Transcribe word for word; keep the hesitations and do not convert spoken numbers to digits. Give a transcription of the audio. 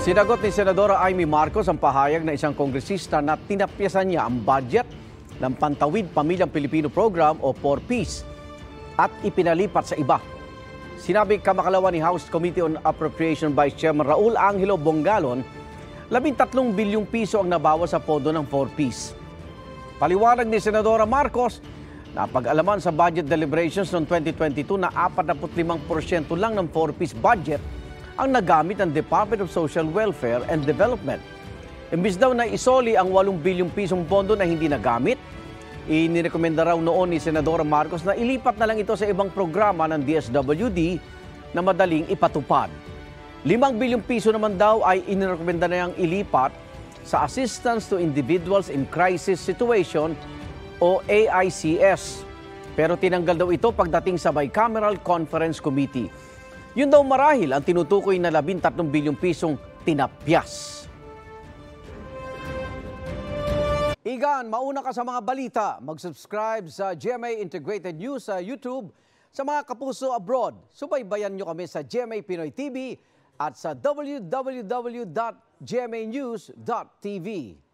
Sinagot ni Senadora Amy Marcos ang pahayag na isang kongresista na tinapyasan niya ang budget ng Pantawid Pamilyang Pilipino Program o four Ps at ipinalipat sa iba. Sinabi kamakalawa ni House Committee on Appropriation Vice Chairman Raul Angelo Bongalon, labintatlong bilyong piso ang nabawas sa pondo ng four Ps. Paliwanag ni Senadora Marcos, napag-alaman sa budget deliberations noong twenty twenty-two na forty-five percent lang ng four Ps budget ang nagamit ng Department of Social Welfare and Development. Imbis daw na isoli ang walong bilyong pisong pondo na hindi nagamit, inirekomenda raw noon ni Senadora Marcos na ilipat na lang ito sa ibang programa ng D S W D na madaling ipatupad. Limang bilyong piso naman daw ay inirekomenda na yang ilipat sa Assistance to Individuals in Crisis Situation o A I C S. Pero tinanggal daw ito pagdating sa Bicameral Conference Committee. Yun daw marahil ang tinutukoy na labintatlong bilyong pisong tinapyas. Igan, mauna ka sa mga balita. Mag-subscribe sa G M A Integrated News sa YouTube. Sa mga kapuso abroad, subaybayan nyo kami sa G M A Pinoy T V at sa w w w dot g m a news dot t v.